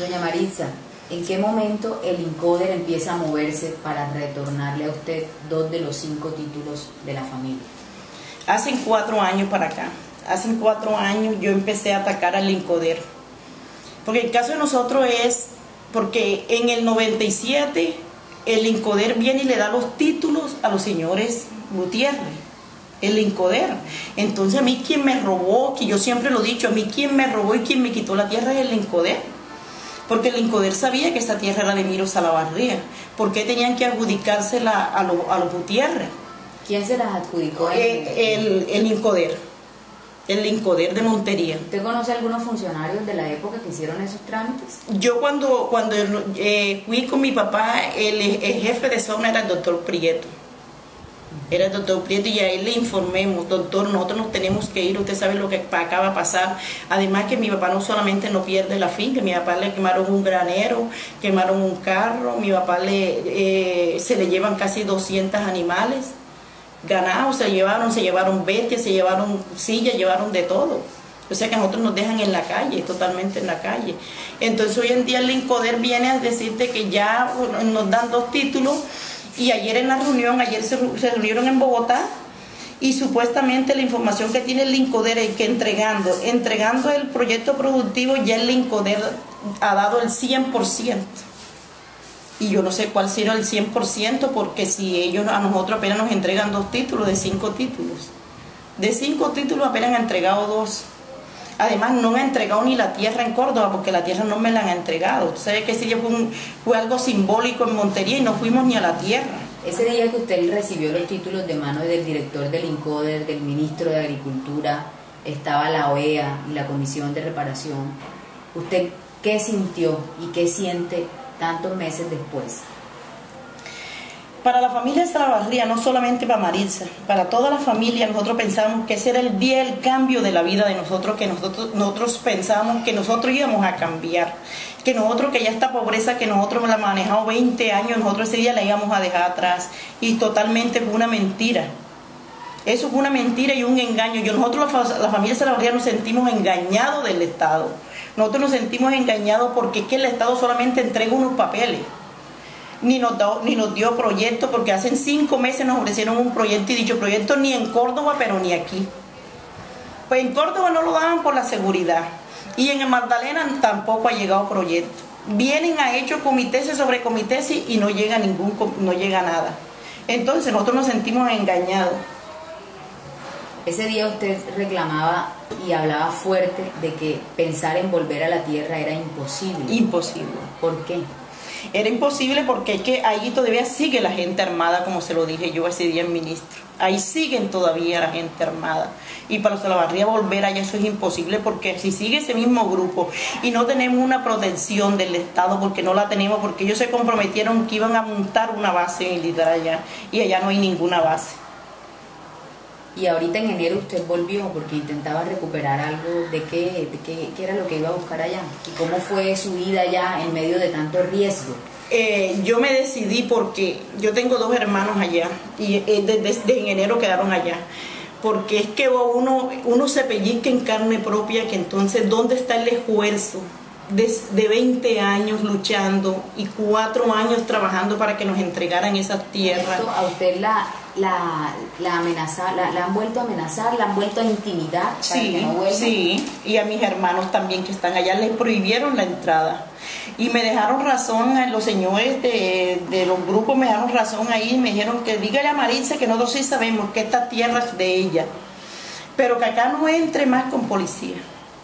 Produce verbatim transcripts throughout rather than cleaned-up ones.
Doña Maritza, ¿en qué momento el INCODER empieza a moverse para retornarle a usted dos de los cinco títulos de la familia? Hace cuatro años para acá, hace cuatro años yo empecé a atacar al INCODER. Porque el caso de nosotros es, porque en el noventa y siete el INCODER viene y le da los títulos a los señores Gutiérrez, el INCODER. Entonces a mí quien me robó, que yo siempre lo he dicho, a mí quien me robó y quien me quitó la tierra es el INCODER. Porque el INCODER sabía que esa tierra era de Miro Salavarría. ¿Por qué tenían que adjudicársela a, lo, a los Gutiérrez? ¿Quién se las adjudicó? Eh, el, el INCODER, el INCODER de Montería. ¿Usted conoce algunos funcionarios de la época que hicieron esos trámites? Yo cuando, cuando eh, fui con mi papá, el, el jefe de zona era el doctor Prieto. Era el doctor Prieto y a él le informemos, doctor, nosotros nos tenemos que ir, usted sabe lo que acaba de pasar. Además que mi papá no solamente no pierde la finca, mi papá le quemaron un granero, quemaron un carro, mi papá le, eh, se le llevan casi doscientos animales, ganados, se llevaron, se llevaron bestias, se llevaron sillas, llevaron de todo. O sea que a nosotros nos dejan en la calle, totalmente en la calle. Entonces hoy en día el INCODER viene a decirte que ya nos dan dos títulos. Y ayer en la reunión, ayer se, se reunieron en Bogotá y supuestamente la información que tiene el INCODER es que entregando, entregando el proyecto productivo ya el INCODER ha dado el cien por ciento. Y yo no sé cuál será el cien por ciento porque si ellos a nosotros apenas nos entregan dos títulos de cinco títulos. De cinco títulos apenas han entregado dos. Además no me han entregado ni la tierra en Córdoba porque la tierra no me la han entregado. Usted sabe que ese día fue, un, fue algo simbólico en Montería y no fuimos ni a la tierra. Ese día que usted recibió los títulos de mano del director del INCODER, del ministro de Agricultura, estaba la O E A y la Comisión de Reparación, ¿usted qué sintió y qué siente tantos meses después? Para la familia de Salavarría, no solamente para Maritza, para toda la familia, nosotros pensamos que ese era el día del cambio de la vida de nosotros, que nosotros, nosotros pensamos que nosotros íbamos a cambiar, que nosotros, que ya esta pobreza que nosotros la manejamos veinte años, nosotros ese día la íbamos a dejar atrás, y totalmente fue una mentira. Eso fue una mentira y un engaño. Yo, nosotros, la, la familia de Salavarría, nos sentimos engañados del Estado. Nosotros nos sentimos engañados porque es que el Estado solamente entrega unos papeles. Ni nos, da, ni nos dio proyecto, porque hace cinco meses nos ofrecieron un proyecto y dicho proyecto ni en Córdoba, pero ni aquí. Pues en Córdoba no lo daban por la seguridad y en el Magdalena tampoco ha llegado proyecto. Vienen a hecho comités sobre comités y no llega ningún, no llega nada. Entonces nosotros nos sentimos engañados. Ese día usted reclamaba y hablaba fuerte de que pensar en volver a la tierra era imposible. Imposible. ¿Por qué? Era imposible porque es que ahí todavía sigue la gente armada, como se lo dije yo ese día al ministro. Ahí siguen todavía la gente armada. Y para los Salavarría volver allá eso es imposible porque si sigue ese mismo grupo y no tenemos una protección del Estado porque no la tenemos, porque ellos se comprometieron que iban a montar una base militar allá y allá no hay ninguna base. Y ahorita en enero usted volvió porque intentaba recuperar algo de qué, de qué, qué era lo que iba a buscar allá y cómo fue su vida allá en medio de tanto riesgo. Eh, yo me decidí porque yo tengo dos hermanos allá y eh, desde, desde en enero quedaron allá. Porque es que uno, uno se pellizca en carne propia, que entonces ¿dónde está el esfuerzo de, de veinte años luchando y cuatro años trabajando para que nos entregaran esas tierras? Esto a usted la, la, la, amenaza, la, la han vuelto a amenazar, la han vuelto a intimidar para sí, que no vuelva. Sí, y a mis hermanos también que están allá les prohibieron la entrada. Y me dejaron razón, los señores de, de los grupos me dejaron razón ahí, me dijeron que dígale a Maritza que nosotros sí sabemos que esta tierra es de ella, pero que acá no entre más con policía.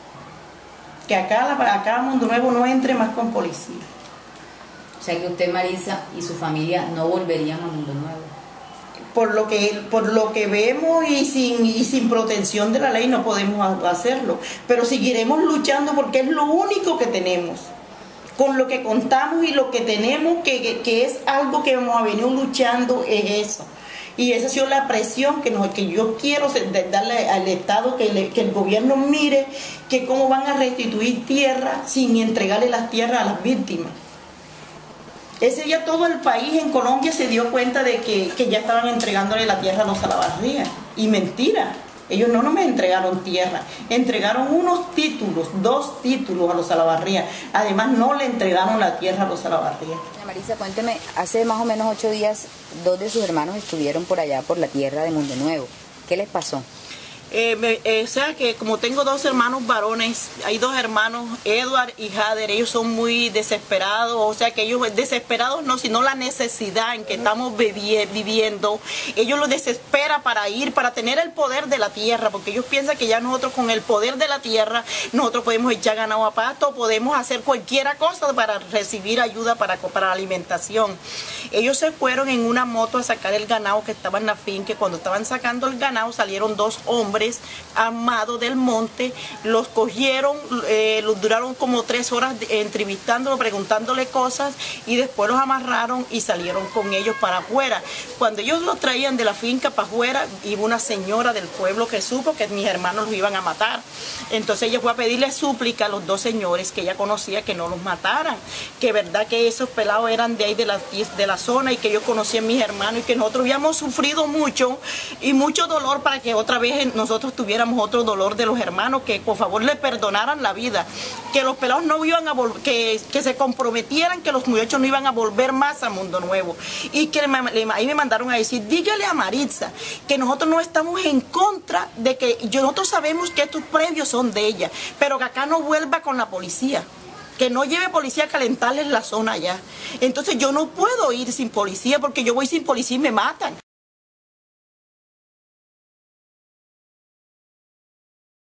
Que acá, acá Mundo Nuevo no entre más con policía. O sea que usted, Maritza, y su familia no volverían a Mundo Nuevo. Por lo que, por lo que vemos y sin, y sin protección de la ley no podemos hacerlo. Pero seguiremos luchando porque es lo único que tenemos. Con lo que contamos y lo que tenemos, que, que, que es algo que hemos venido luchando, es eso. Y esa ha sido la presión que, nos, que yo quiero darle al Estado, que, le, que el gobierno mire que cómo van a restituir tierra sin entregarle las tierras a las víctimas. Ese día todo el país en Colombia se dio cuenta de que, que ya estaban entregándole la tierra a los Salavarría. Y mentira. Ellos no, no me entregaron tierra, entregaron unos títulos, dos títulos a los Salavarría. Además no le entregaron la tierra a los Salavarría. Marisa, cuénteme, hace más o menos ocho días dos de sus hermanos estuvieron por allá por la tierra de Mundo Nuevo. ¿Qué les pasó? Eh, me, eh, o sea que como tengo dos hermanos varones, hay dos hermanos, Edward y Jader, ellos son muy desesperados, o sea que ellos desesperados no, sino la necesidad en que estamos vivi viviendo, ellos los desesperan para ir, para tener el poder de la tierra, porque ellos piensan que ya nosotros con el poder de la tierra, nosotros podemos echar ganado a pasto, podemos hacer cualquier cosa para recibir ayuda para, para la alimentación. Ellos se fueron en una moto a sacar el ganado que estaba en la finca, cuando estaban sacando el ganado salieron dos hombres armados del monte, los cogieron, eh, los duraron como tres horas entrevistándolo, preguntándole cosas y después los amarraron y salieron con ellos para afuera. Cuando ellos los traían de la finca para afuera, iba una señora del pueblo que supo que mis hermanos los iban a matar. Entonces ella fue a pedirle súplica a los dos señores que ella conocía que no los mataran, que verdad que esos pelados eran de ahí de la, de la zona y que yo conocía a mis hermanos y que nosotros habíamos sufrido mucho y mucho dolor para que otra vez nosotros tuviéramos otro dolor de los hermanos, que por favor le perdonaran la vida, que los pelados no iban a volver, que, que se comprometieran que los muchachos no iban a volver más a Mundo Nuevo. Y que me, le, ahí me mandaron a decir, dígale a Maritza que nosotros no estamos en contra de que, yo, nosotros sabemos que estos predios son de ella, pero que acá no vuelva con la policía, que no lleve policía a calentarles la zona allá. Entonces yo no puedo ir sin policía, porque yo voy sin policía y me matan.